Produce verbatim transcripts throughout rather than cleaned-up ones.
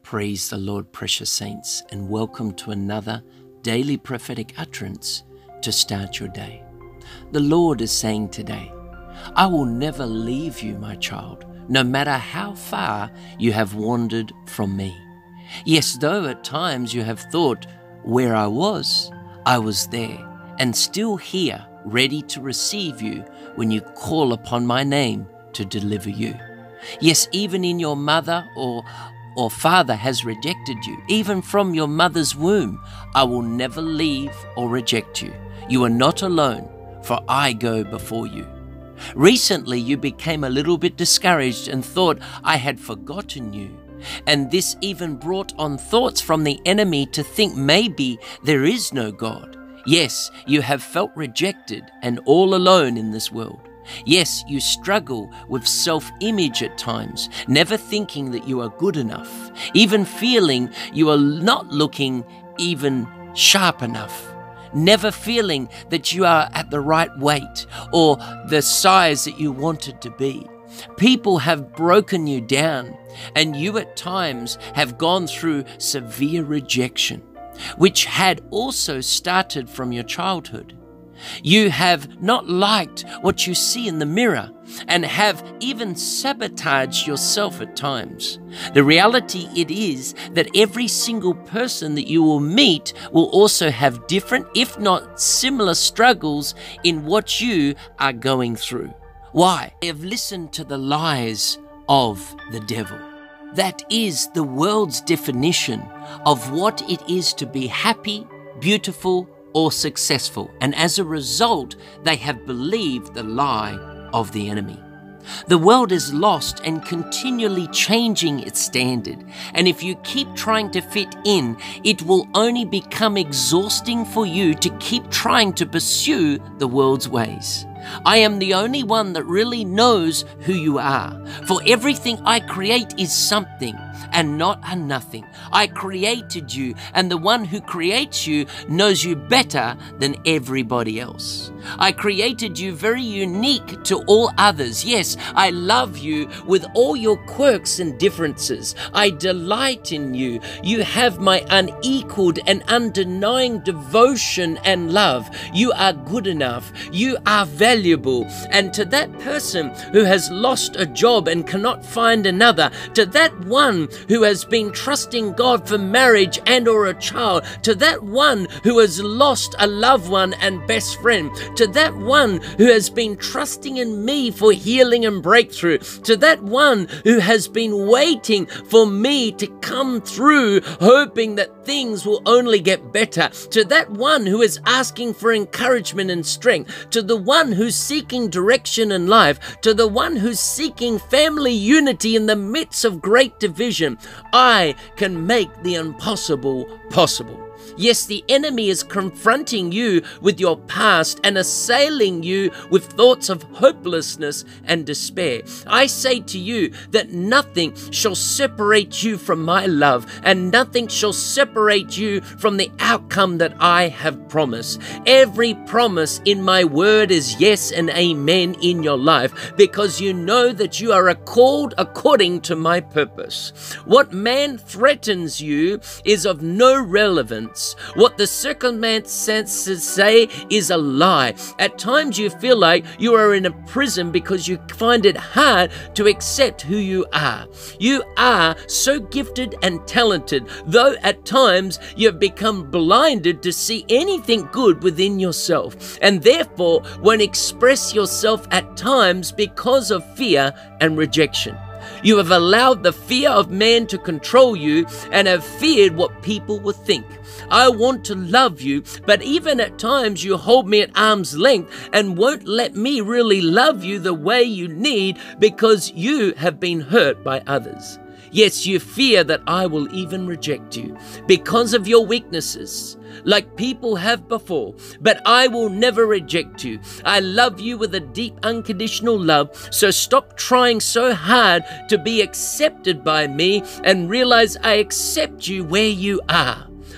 Praise the Lord, precious saints, and welcome to another daily prophetic utterance to start your day. The Lord is saying today, I will never leave you, my child, no matter how far you have wandered from me. Yes, though at times you have thought, where I was, I was there, and still here, ready to receive you when you call upon my name to deliver you. Yes, even in your mother or or father has rejected you, even from your mother's womb, I will never leave or reject you. You are not alone, for I go before you. Recently, you became a little bit discouraged and thought I had forgotten you. And this even brought on thoughts from the enemy to think maybe there is no God. Yes, you have felt rejected and all alone in this world. Yes, you struggle with self-image at times, never thinking that you are good enough, even feeling you are not looking even sharp enough, never feeling that you are at the right weight or the size that you wanted to be. People have broken you down, and you at times have gone through severe rejection, which had also started from your childhood. You have not liked what you see in the mirror and have even sabotaged yourself at times. The reality it is that every single person that you will meet will also have different, if not similar, struggles in what you are going through. Why? They have listened to the lies of the devil. That is the world's definition of what it is to be happy, beautiful, or successful, and as a result, they have believed the lie of the enemy. The world is lost and continually changing its standard, and if you keep trying to fit in, it will only become exhausting for you to keep trying to pursue the world's ways. I am the only one that really knows who you are, for everything I create is something and not a nothing. I created you, and the one who creates you knows you better than everybody else. I created you very unique to all others. Yes, I love you with all your quirks and differences. I delight in you. You have my unequaled and undenying devotion and love. You are good enough. You are valuable. And to that person who has lost a job and cannot find another, to that one who has been trusting God for marriage and or a child, to that one who has lost a loved one and best friend, to that one who has been trusting in me for healing and breakthrough, to that one who has been waiting for me to come through, hoping that things will only get better, to that one who is asking for encouragement and strength, to the one who's seeking direction in life, to the one who's seeking family unity in the midst of great division, I can make the impossible possible. Yes, the enemy is confronting you with your past and assailing you with thoughts of hopelessness and despair. I say to you that nothing shall separate you from my love, and nothing shall separate you from the outcome that I have promised. Every promise in my word is yes and amen in your life, because you know that you are called according to my purpose. What man threatens you is of no relevance. What the circumstances say is a lie. At times you feel like you are in a prison because you find it hard to accept who you are. You are so gifted and talented, though at times you have become blinded to see anything good within yourself, and therefore won't express yourself at times because of fear and rejection. You have allowed the fear of man to control you and have feared what people will think. I want to love you, but even at times you hold me at arm's length and won't let me really love you the way you need because you have been hurt by others. Yes, you fear that I will even reject you because of your weaknesses, like people have before, but I will never reject you. I love you with a deep, unconditional love, so stop trying so hard to be accepted by me and realize I accept you where you are.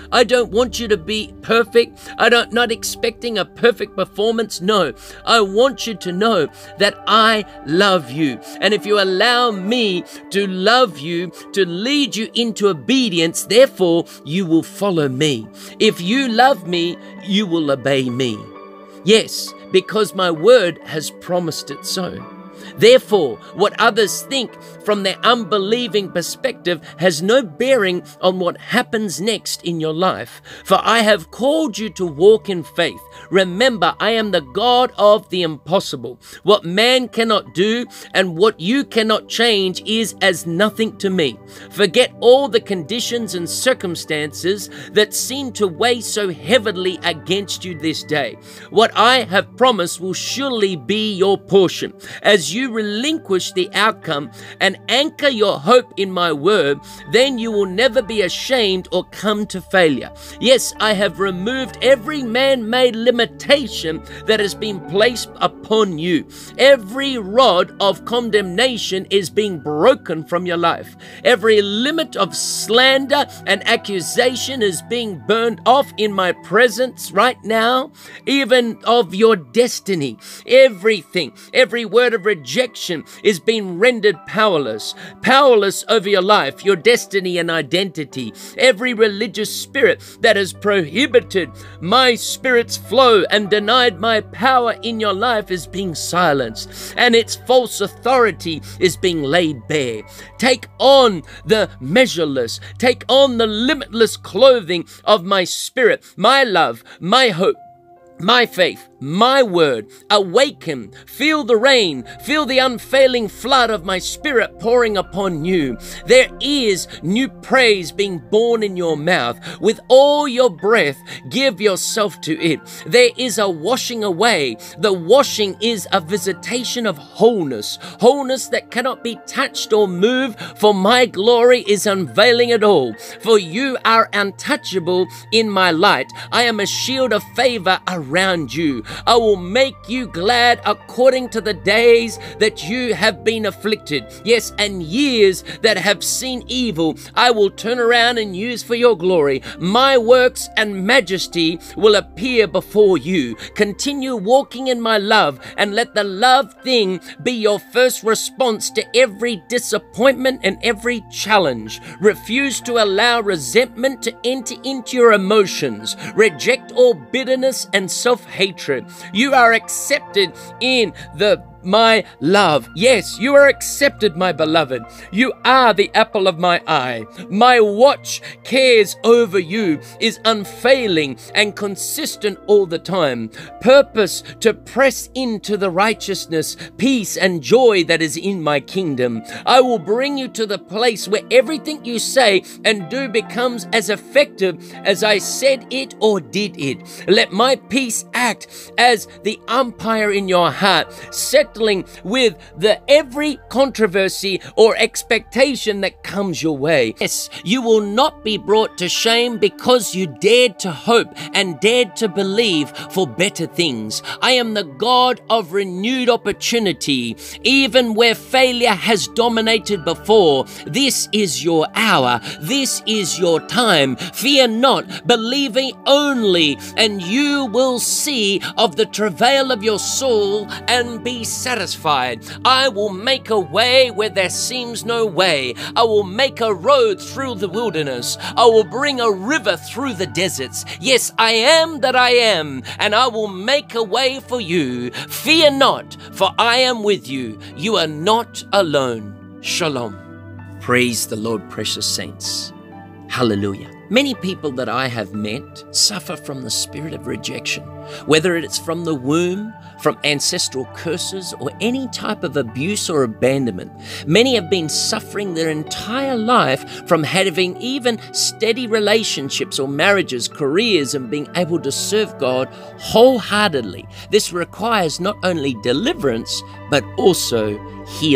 I don't want you to be perfect. I don't not expecting a perfect performance. No, I want you to know that I love you. And if you allow me to love you, to lead you into obedience, therefore you will follow me. If you love me, you will obey me. Yes, because my word has promised it so. Therefore, what others think from their unbelieving perspective has no bearing on what happens next in your life. For I have called you to walk in faith. Remember, I am the God of the impossible. What man cannot do and what you cannot change is as nothing to me. Forget all the conditions and circumstances that seem to weigh so heavily against you this day. What I have promised will surely be your portion. As you relinquish the outcome and anchor your hope in my word, then you will never be ashamed or come to failure. Yes, I have removed every man-made limitation that has been placed upon you. Every rod of condemnation is being broken from your life. Every limit of slander and accusation is being burned off in my presence right now, even of your destiny. Everything, every word of rejection is being rendered powerless. Powerless over your life, your destiny and identity. Every religious spirit that has prohibited my spirit's flow and denied my power in your life is being silenced, and its false authority is being laid bare. Take on the measureless, take on the limitless clothing of my spirit, my love, my hope, my faith, my word. Awaken, feel the rain, feel the unfailing flood of my spirit pouring upon you. There is new praise being born in your mouth. With all your breath, give yourself to it. There is a washing away. The washing is a visitation of wholeness, wholeness that cannot be touched or moved, for my glory is unveiling it all. For you are untouchable in my light. I am a shield of favor around you. I will make you glad according to the days that you have been afflicted. Yes, and years that have seen evil, I will turn around and use for your glory. My works and majesty will appear before you. Continue walking in my love, and let the love thing be your first response to every disappointment and every challenge. Refuse to allow resentment to enter into your emotions. Reject all bitterness and self-hatred. You are accepted in the my love. Yes, you are accepted, my beloved. You are the apple of my eye. My watch cares over you is unfailing and consistent all the time. Purpose to press into the righteousness, peace, and joy that is in my kingdom. I will bring you to the place where everything you say and do becomes as effective as I said it or did it. Let my peace act as the umpire in your heart, settling with the every controversy or expectation that comes your way. Yes, you will not be brought to shame because you dared to hope and dared to believe for better things. I am the God of renewed opportunity. Even where failure has dominated before, this is your hour. This is your time. Fear not, believing only, and you will see of the travail of your soul and be satisfied. I will make a way where there seems no way. I will make a road through the wilderness. I will bring a river through the deserts. Yes, I am that I am, and I will make a way for you. Fear not, for I am with you. You are not alone. Shalom. Praise the Lord, precious saints. Hallelujah. Many people that I have met suffer from the spirit of rejection, whether it's from the womb, from ancestral curses, or any type of abuse or abandonment. Many have been suffering their entire life from having even steady relationships or marriages, careers, and being able to serve God wholeheartedly. This requires not only deliverance, but also healing.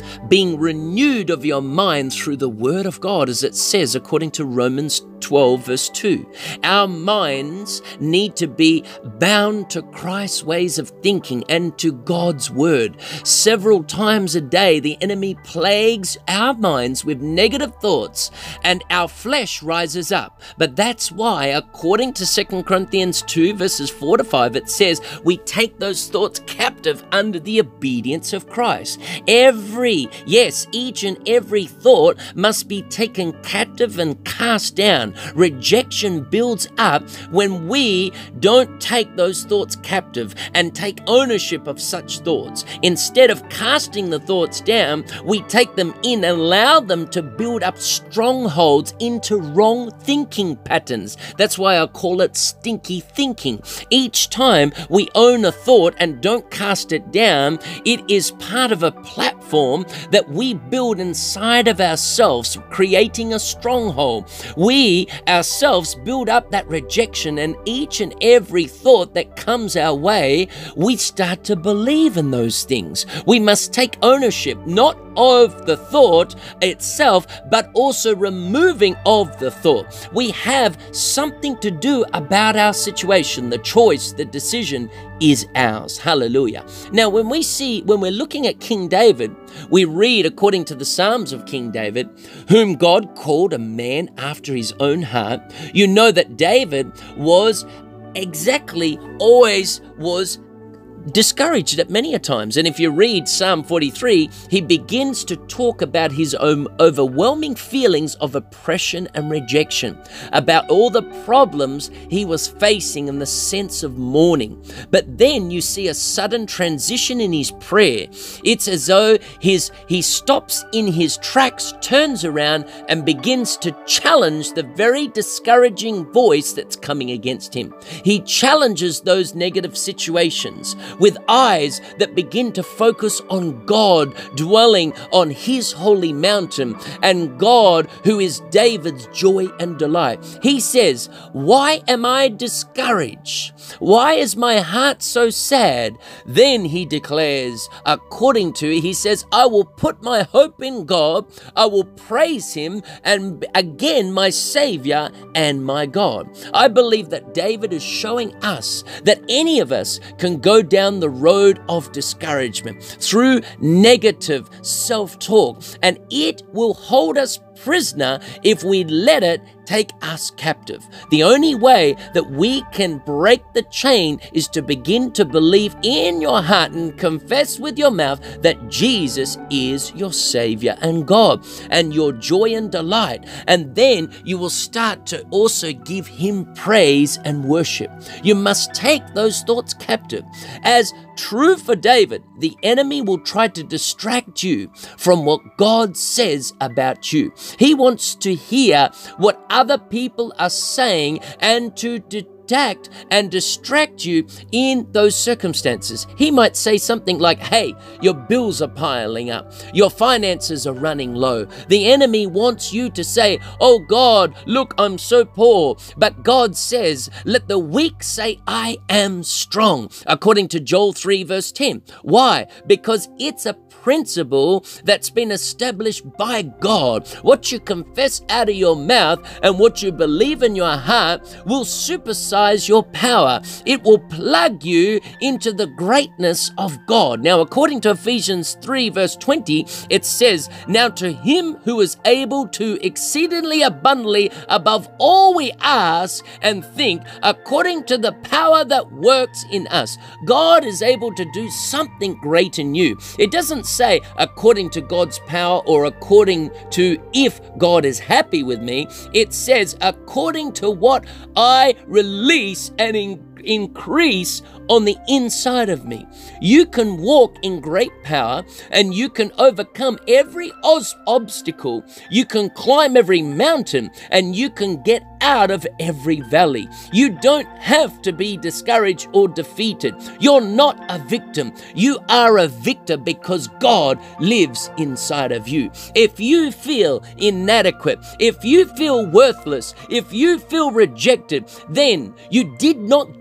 being renewed of your mind through the word of God, as it says according to Romans twelve verse two. Our minds need to be bound to Christ's ways of thinking and to God's word. Several times a day, the enemy plagues our minds with negative thoughts and our flesh rises up. But that's why, according to Second Corinthians two verses four to five, it says we take those thoughts captive under the obedience of Christ. Every, yes, each and every thought must be taken captive and cast down. Rejection builds up when we don't take those thoughts captive and take ownership of such thoughts. Instead of casting the thoughts down, we take them in and allow them to build up strongholds into wrong thinking patterns. That's why I call it stinky thinking. Each time we own a thought and don't cast it down, it is part of a platform that we build inside of ourselves, creating a stronghold. We ourselves build up that rejection, and each and every thought that comes our way, we start to believe in those things. We must take ownership, not of the thought itself, but also removing of the thought. We have something to do about our situation. The choice, the decision is ours. Hallelujah. Now, when we see, when we're looking at King David, we read according to the Psalms of King David, whom God called a man after his own heart. You know that David was exactly, always was discouraged at many a times. And if you read Psalm forty-three, he begins to talk about his own overwhelming feelings of oppression and rejection, about all the problems he was facing and the sense of mourning. But then you see a sudden transition in his prayer. It's as though his he stops in his tracks, turns around, and begins to challenge the very discouraging voice that's coming against him. He challenges those negative situations with eyes that begin to focus on God, dwelling on his holy mountain, and God, who is David's joy and delight. He says, "Why am I discouraged? Why is my heart so sad?" Then he declares, according to, he says, "I will put my hope in God, I will praise him, and again my Savior and my God." I believe that David is showing us that any of us can go down the road of discouragement through negative self-talk, and it will hold us prisoner if we let it take us captive. The only way that we can break the chain is to begin to believe in your heart and confess with your mouth that Jesus is your Savior and God and your joy and delight. And then you will start to also give him praise and worship. You must take those thoughts captive. As true for David, the enemy will try to distract you from what God says about you. He wants to hear what other people are saying and to detect and distract you in those circumstances. He might say something like, "Hey, your bills are piling up. Your finances are running low." The enemy wants you to say, "Oh God, look, I'm so poor." But God says, "Let the weak say, I am strong," according to Joel three verse ten. Why? Because it's a principle that's been established by God. What you confess out of your mouth and what you believe in your heart will supersize your power. It will plug you into the greatness of God. Now, according to Ephesians three verse twenty, it says, "Now to him who is able to exceedingly abundantly above all we ask and think, according to the power that works in us." God is able to do something great in you. It doesn't say according to God's power or according to if God is happy with me. It says according to what I release and in increase on the inside of me. You can walk in great power and you can overcome every os- obstacle. You can climb every mountain and you can get out of every valley. You don't have to be discouraged or defeated. You're not a victim. You are a victor because God lives inside of you. If you feel inadequate, if you feel worthless, if you feel rejected, then you did not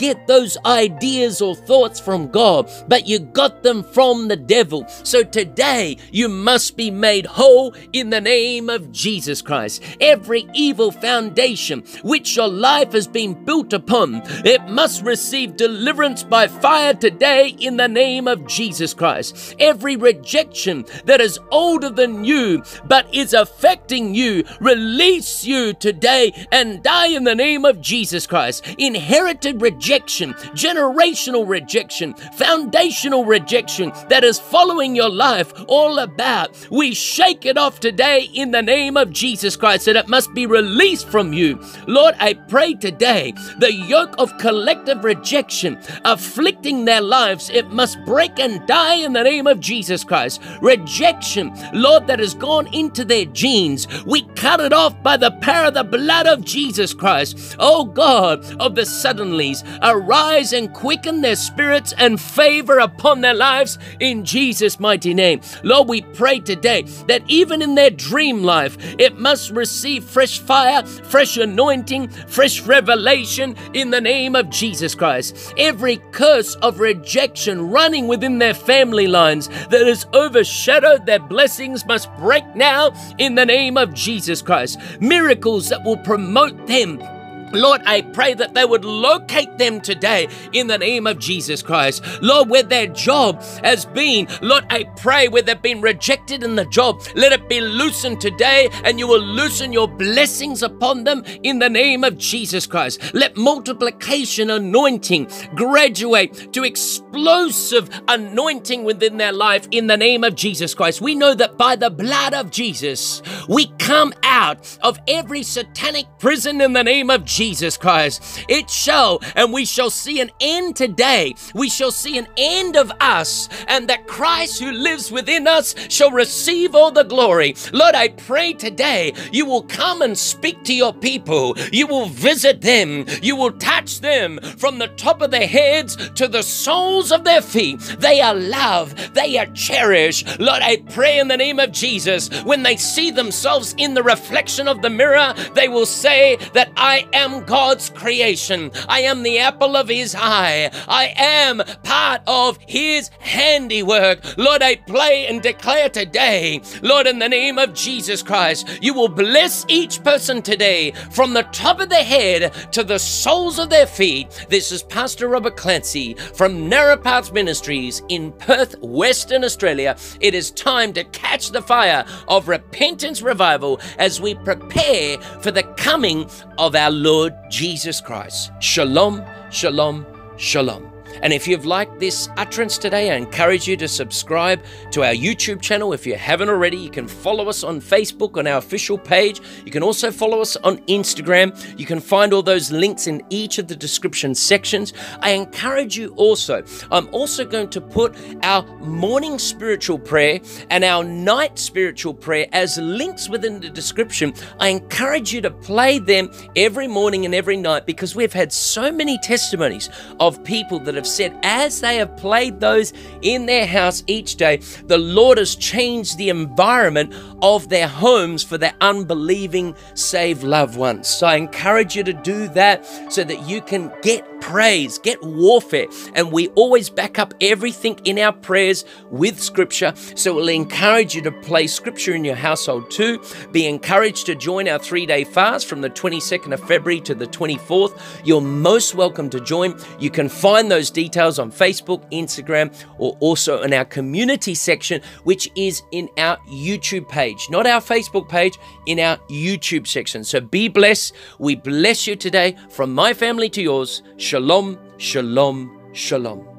get those ideas or thoughts from God, but you got them from the devil. So today you must be made whole in the name of Jesus Christ. Every evil foundation which your life has been built upon, it must receive deliverance by fire today in the name of Jesus Christ. Every rejection that is older than you but is affecting you, release you today and die in the name of Jesus Christ. Inherited rejection, generational rejection, foundational rejection that is following your life all about, we shake it off today in the name of Jesus Christ, and it must be released from you. Lord, I pray today the yoke of collective rejection afflicting their lives, it must break and die in the name of Jesus Christ. Rejection, Lord, that has gone into their genes, we cut it off by the power of the blood of Jesus Christ. Oh God of the suddenlies, arise and quicken their spirits and favor upon their lives in Jesus' mighty name. Lord, we pray today that even in their dream life, it must receive fresh fire, fresh anointing, fresh revelation in the name of Jesus Christ. Every curse of rejection running within their family lines that has overshadowed their blessings must break now in the name of Jesus Christ. Miracles that will promote them, Lord, I pray that they would locate them today in the name of Jesus Christ. Lord, where their job has been, Lord, I pray where they've been rejected in the job, let it be loosened today, and you will loosen your blessings upon them in the name of Jesus Christ. Let multiplication anointing graduate to explosive anointing within their life in the name of Jesus Christ. We know that by the blood of Jesus, we come out of every satanic prison in the name of Jesus. Jesus Christ. It shall, and we shall see an end today. We shall see an end of us, and that Christ who lives within us shall receive all the glory. Lord, I pray today you will come and speak to your people. You will visit them. You will touch them from the top of their heads to the soles of their feet. They are loved. They are cherished. Lord, I pray in the name of Jesus, when they see themselves in the reflection of the mirror, they will say that I am God's creation. I am the apple of his eye. I am part of his handiwork. Lord, I pray and declare today, Lord, in the name of Jesus Christ, you will bless each person today from the top of their head to the soles of their feet. This is Pastor Robert Clancy from Narrow Paths Ministries in Perth, Western Australia. It is time to catch the fire of repentance revival as we prepare for the coming of our Lord Jesus Christ. Shalom, shalom, shalom. And if you've liked this utterance today, I encourage you to subscribe to our YouTube channel. If you haven't already, you can follow us on Facebook on our official page. You can also follow us on Instagram. You can find all those links in each of the description sections. I encourage you also, I'm also going to put our morning spiritual prayer and our night spiritual prayer as links within the description. I encourage you to play them every morning and every night, because we've had so many testimonies of people that have said as they have played those in their house each day, the Lord has changed the environment of their homes for their unbelieving saved loved ones. So I encourage you to do that so that you can get praise, get warfare. And we always back up everything in our prayers with scripture. So we'll encourage you to play scripture in your household too. Be encouraged to join our three-day fast from the twenty-second of February to the twenty-fourth. You're most welcome to join. You can find those details on Facebook, Instagram, or also in our community section, which is in our YouTube page, not our Facebook page, in our YouTube section. So be blessed. We bless you today from my family to yours. Shalom, shalom, shalom.